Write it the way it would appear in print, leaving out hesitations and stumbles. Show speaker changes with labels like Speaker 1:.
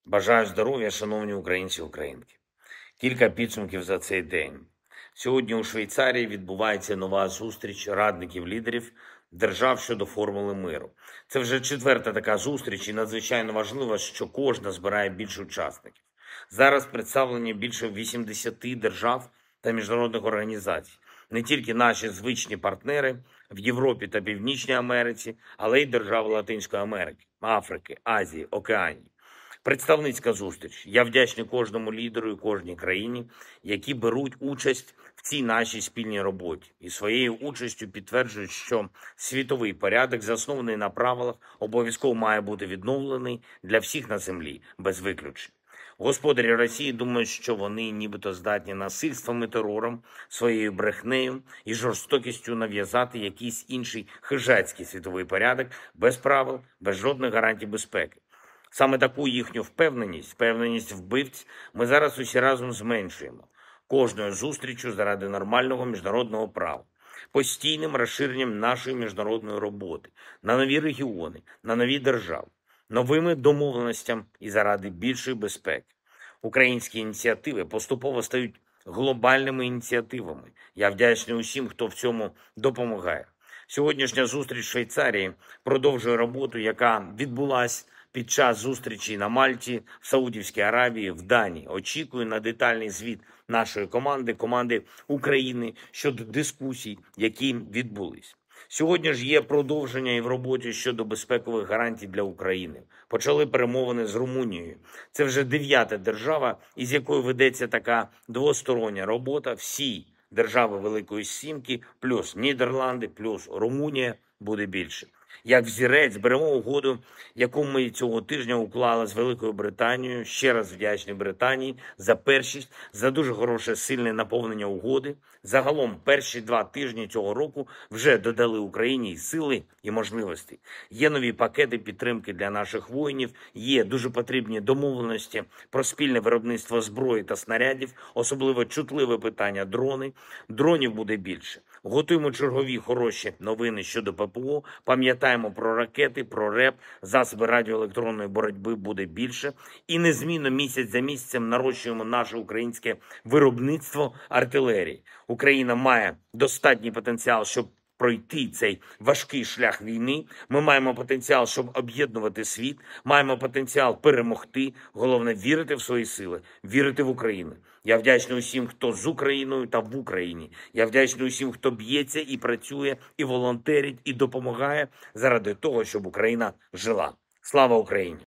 Speaker 1: Бажаю здоров'я, шановні українці і українки. Кілька підсумків за цей день. Сьогодні у Швейцарії відбувається нова зустріч радників-лідерів держав щодо формули миру. Це вже четверта така зустріч, і надзвичайно важливо, що кожна збирає більше учасників. Зараз представлені більше 80 держав та міжнародних організацій. Не тільки наші звичні партнери в Європі та Північній Америці, але й держави Латинської Америки, Африки, Азії, Океанії. Представницька зустріч. Я вдячний кожному лідеру і кожній країні, які беруть участь в цій нашій спільній роботі. І своєю участю підтверджують, що світовий порядок, заснований на правилах, обов'язково має бути відновлений для всіх на землі, без виключень. Господарі Росії думають, що вони нібито здатні насильством і терором, своєю брехнею і жорстокістю нав'язати якийсь інший хижацький світовий порядок без правил, без жодних гарантій безпеки. Саме таку їхню впевненість вбивць ми зараз усі разом зменшуємо. Кожною зустрічю заради нормального міжнародного права, постійним розширенням нашої міжнародної роботи на нові регіони, на нові держави, новими домовленостями і заради більшої безпеки. Українські ініціативи поступово стають глобальними ініціативами. Я вдячний усім, хто в цьому допомагає. Сьогоднішня зустріч в Швейцарії продовжує роботу, яка відбулась під час зустрічі на Мальті, в Саудівській Аравії, в Данії. Очікую на детальний звіт нашої команди України щодо дискусій, які відбулись. Сьогодні ж є продовження і в роботі щодо безпекових гарантій для України. Почали перемовини з Румунією. Це вже 9-та держава, із якою ведеться така двостороння робота. Всі держави Великої Сімки, плюс Нідерланди, плюс Румунія, буде більше. Як взірець беремо угоду, яку ми цього тижня уклали з Великою Британією. Ще раз вдячний Британії за першість, за дуже хороше, сильне наповнення угоди. Загалом перші 2 тижні цього року вже додали Україні і сили, і можливості. Є нові пакети підтримки для наших воїнів, є дуже потрібні домовленості про спільне виробництво зброї та снарядів, особливо чутливе питання дрони. Дронів буде більше. Готуємо чергові хороші новини щодо ППО, пам'ятаємо про ракети, про РЕП, засоби радіоелектронної боротьби буде більше. І незмінно місяць за місяцем нарощуємо наше українське виробництво артилерії. Україна має достатній потенціал, щоб пройти цей важкий шлях війни. Ми маємо потенціал, щоб об'єднувати світ, маємо потенціал перемогти. Головне – вірити в свої сили, вірити в Україну. Я вдячний усім, хто з Україною та в Україні. Я вдячний усім, хто б'ється і працює, і волонтерить, і допомагає заради того, щоб Україна жила. Слава Україні!